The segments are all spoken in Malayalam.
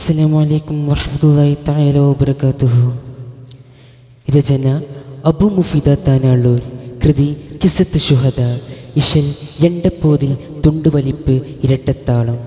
അസ്സലാമുഅലൈക്കും വറഹ്മത്തുള്ളാഹി തആല വബറകാതുഹു. രചന അബു മുഫീദ താനാളൂർ. കൃതി കിസ്സത്ത് ശുഹദ. ഇശൽ എണ്ടപ്പോതിൽ തുണ്ടുവലിപ്പ് ഇരട്ടത്താളം.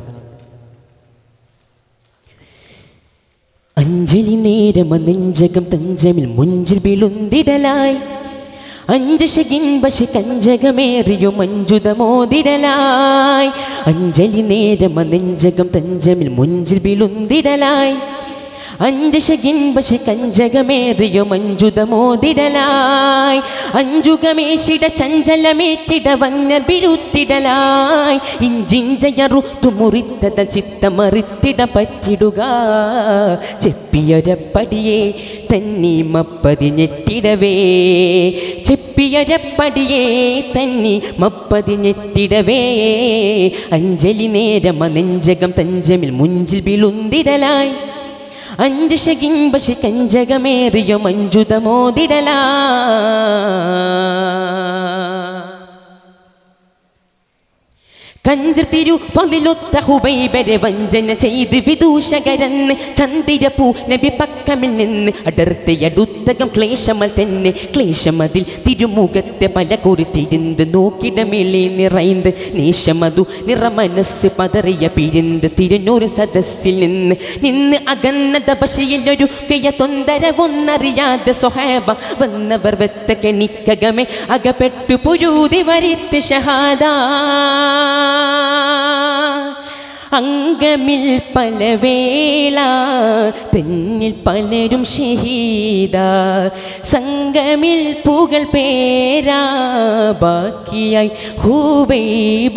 അഞ്ജലി നേരമ നെഞ്ചകം തഞ്ചമിൽ മുഞ്ചിൽ വിളുന്തിടലായി അഞ്ചശകിൻ ബശി കഞ്ചകമേറിയോ മഞ്ജുതമോതിടലായി. അഞ്ജലി നേരമ നെഞ്ചകം തഞ്ചമിൽ മുഞ്ചിൽ വിളുന്തിടലായി അഞ്ചശകിൻ ബശി കഞ്ചകമേറിയോ മഞ്ജുതമോതിടലായി. അഞ്ചുകമേശിട ചഞ്ചലമേറ്റിട വന്നർ ബിരുത്തിടലായി. ഇഞ്ചിഞ്ചയറുത്തു മുറിത്തത ചിത്തമറിത്തിട പറ്റിടുക ചെപ്പിയൊരപ്പടിയെ തന്നി മപ്പതിഞ്ഞെട്ടിടവേ. ചെപ്പിയൊരപ്പടിയെ തന്നി മപ്പതിഞ്ഞെട്ടിടവേ. അഞ്ജലി നേരമ നെഞ്ചകം തഞ്ചമിൽ മുഞ്ചിൽ വിളുന്തിടലായി അഞ്ചശകിൻ ബശി കഞ്ചകമേറിയോ മഞ്ജുതമോതിടലാ. കഞ്ചർ തിരു ഫളിലൊത്ത ഹുബൈബരെ വഞ്ചന ചെയ്ത് വിദൂഷകരന്ന് ചന്ദിരപ്പൂ നബി പക്കമിൽ നിന്ന് അടർത്തയടുത്തകം ക്ലേശമൽ തന്നെ. ക്ലേശമതിൽ തിരുമുഖത്തെ പല കുറിത്തിരുന്ന് നോക്കിടമേളി നിറൈന്ത് നേശമതു നിറമനസ് പതറിയ പിരിന്ത് തിരുനൂറ് സദസ്സിൽ നിന്ന് അകന്നത ബശയിലൊരു കയ്യ തൊന്തരവൊന്നറിയാതെ സ്വഹാബ വന്നവർ വെത്ത കെണിക്കകമേ അകപ്പെട്ടു പുരൂതി വരിത്ത് ഷഹാദ. അങ്കമിൽ പലവേള തെന്നിൽ പലരും ഷഹീദ. സംഗമിൽ പുകൾ പേരാ ബാക്കിയായി ഹുബൈബ.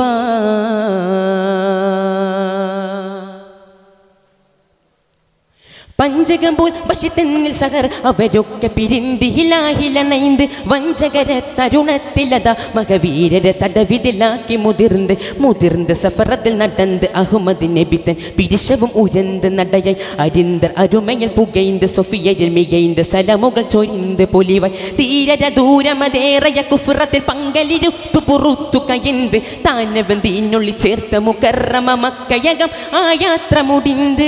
പഞ്ചകം പോൽ ബശി തെന്നിൽ സഹർ അവരൊക്കെ പിരിന്തി ഹിലാഹിലണൈന്ത് വഞ്ചകര തരുണത്തിലത മകവീരരെ തടവിതിലാക്കി മുതിർന്ന് സഫറത്തിൽ നടന്ന് അഹമ്മദ് നബിത്തൻ പിരിശവും ഉയർന്ന് നടയായി അരിന്തർ അരുമയിൽ പുകൈന്ത് സൊഫിയയിൽ മികൈന്ത് സലമുകൾ ചൊരിന്ത് പൊലിവായി തീരര ദൂരമതേറയ കുഫ്രത്തിൽ പങ്കലിരുത്തു പുറത്തു കയന്ത് താനവൻ തീനുള്ളി ചേർത്ത മുകറമ മക്കയകം ആ യാത്ര മുടിന്ത്.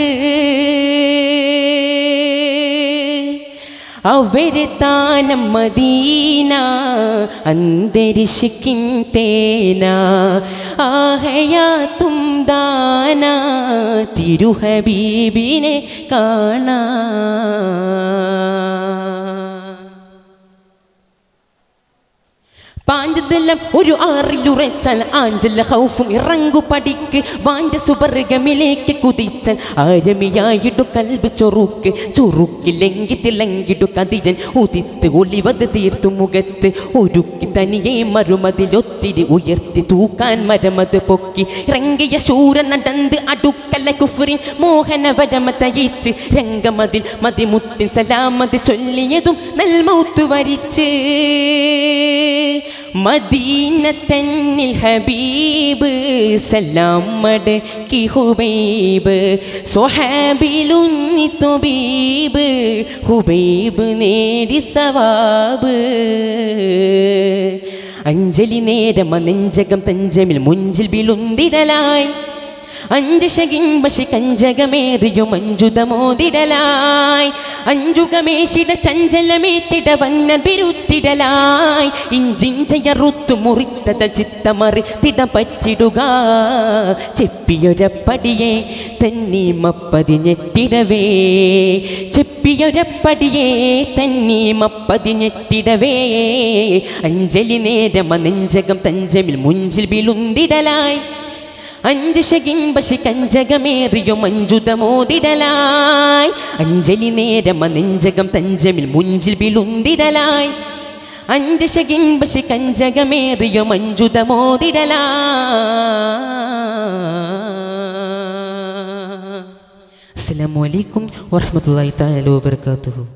അവരെ താനം മദീന അന്തരിഷിക്കിൻ തേന ആഹയാത്തും ദാന തിരുഹബീബിനെ കാണാ. പാഞ്ചതെല്ലാം ഒരു ആറിലുറച്ചാൽ ആഞ്ചല ഹൗഫും ഇറങ്ങു പടിക്ക് വാഞ്ച സുവർഗമിലേക്ക് കുതിച്ചാൽ ആരമിയായിടു കൽബ് ചൊറുക്കിലെങ്കി തിളങ്ങിടു കതിരൻ ഉദിത്ത് ഒളിവത് തീർത്തു മുഖത്ത് ഒരുക്കി തനിയെ മറുമതിലൊത്തിരി ഉയർത്തി തൂക്കാൻ മരമത് പൊക്കി ഇറങ്ങിയ ശൂര നടന്ന് അടുക്കല കുഫ്രിൻ മോഹന വരമ തയിച്ച് രംഗമതിൽ മതിമുത്തിൻ സലാമത് ചൊല്ലിയതും നൽമൗത്ത് വരിച്ച്. മദീന തന്നിൽ ഹബീബ് സലാം മടക്കി ഹുബൈബ് സ്വഹാബിലുന്നി തുബീബ് ഹുബൈബ് നേടി സവാബ്. അഞ്ജലി നേരമ നെഞ്ചകം തഞ്ചമിൽ മുഞ്ചിൽ വിളുന്തിടലായി അഞ്ചശകിൻ ബശി കഞ്ചകമേറിയോ മഞ്ജുതമോതിടലായി. അഞ്ചുകമേശിട ചഞ്ചലമേറ്റിട വന്ന ബിരുത്തിടലായി. ഇഞ്ചിഞ്ചയറുത്തു മുറിത്തത ചിത്തമറിത്തിട പറ്റിടുക ചെപ്പിയൊരപ്പടിയെ തന്നി മപ്പതിഞ്ഞെട്ടിടവേ. ചെപ്പിയൊരപ്പടിയെ തന്നി മപ്പതിഞ്ഞെട്ടിടവേ. അഞ്ജലി നേരമ നെഞ്ചകം തഞ്ചമിൽ മുഞ്ചിൽ വിളുന്തിടലായി അഞ്ചശകിൻ ബശി കഞ്ചകമേറിയോ മഞ്ജുതമോതിടലായി. അഞ്ജലി നേരമ നെഞ്ചകം തഞ്ചമിൽ മുഞ്ചിൽ വിളുന്തിടലായി അഞ്ചശകിൻ ബശി കഞ്ചകമേറിയോ മഞ്ജുതമോതിടലായി. അസ്സലാമു അലൈക്കും വറഹ്മത്തുള്ളാഹി തആല വബറകാതുഹു.